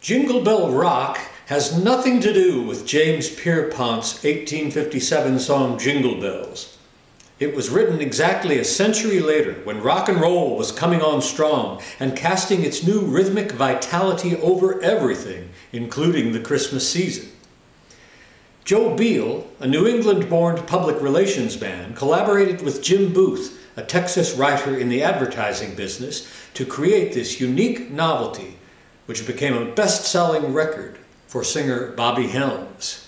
Jingle Bell Rock has nothing to do with James Pierpont's 1857 song Jingle Bells. It was written exactly a century later when rock and roll was coming on strong and casting its new rhythmic vitality over everything, including the Christmas season. Joe Beal, a New England-born public relations man, collaborated with Jim Booth, a Texas writer in the advertising business, to create this unique novelty, which became a best-selling record for singer Bobby Helms.